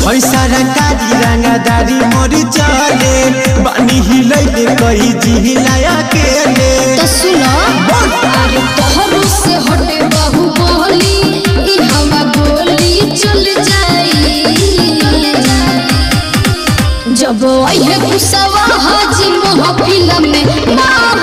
सारा कारी रंगदारी मोरी चले बानी हिलैले कई जिहिलाया केले तो सुनो अरे तोहरो से हटे बाहु बोली ई हवा गोली चल जाई जब आइए कुसवा हाजी महफिल में